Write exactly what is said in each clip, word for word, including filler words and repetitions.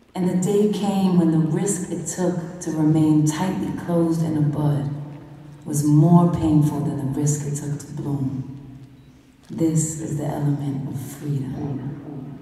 And the day came when the risk it took to remain tightly closed in a bud was more painful than the risk it took to bloom. This is the element of freedom.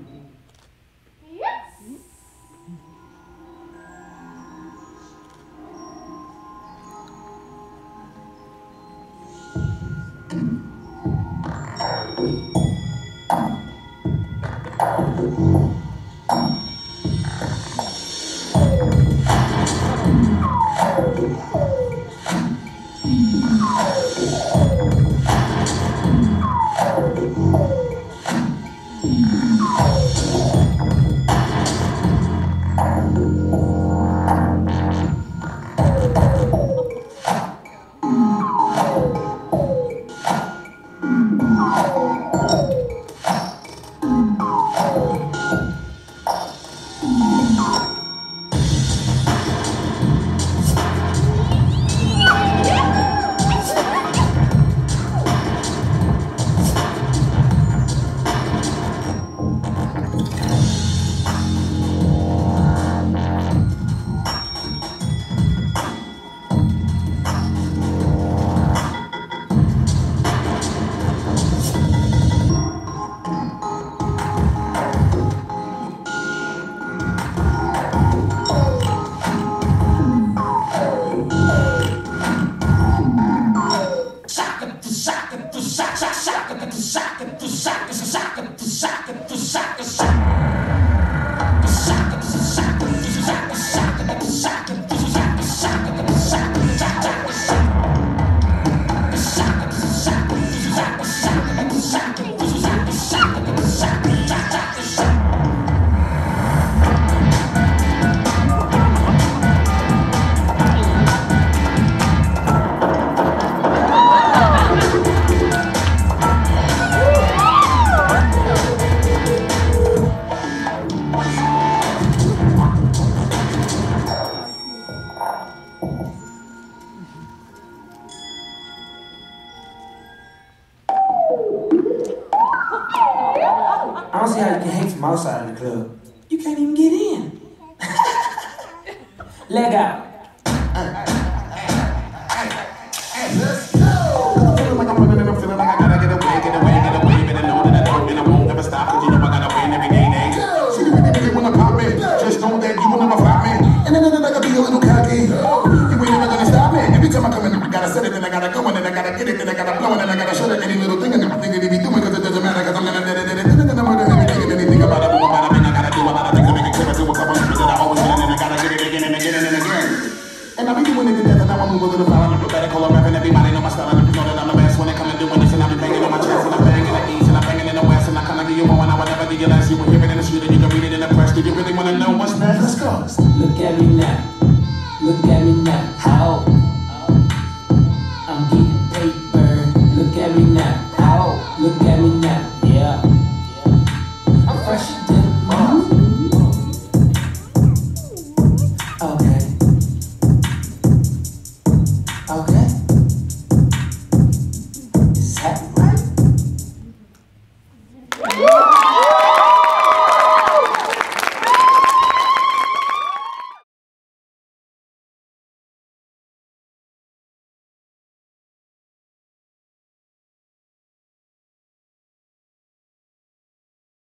I don't see how you can hate from outside of the club. You can't even get in. Leg out. Let's go! Feeling like I'm running and I'm feeling like I gotta get away, get away, get away. Better know that I don't, and I won't never stop, cause you know I gotta win every day, day. See the really, really wanna pop me. Just know that you will never flop me. And then I gotta be a little cocky. You ain't never gonna stop me. Every time I come in, I gotta set it, then I gotta go, and then I gotta get it, then I gotta blow, and then I gotta shut it. Any little thing, and everything that he be doing, cause it doesn't matter, cause I'm gonna get it, and then I'm gonna do everything and anything about it. About it, I gotta do a lot of things to make it clear. I do a couple of things that I always done, and I gotta get it again and again and again. And I be doing it to death, and now I'm moving to the file, and I'm better call a rap, and everybody know my style, and if you know that I'm the best when it comes to doing this, and I be banging on my chest, and I'm banging the east, and I'm banging in the west, and I kinda give you more, and I would never give you less. You will hear it in the street, and you can read it in the press. Do you really wanna know what's next? Let's go. Look at me now.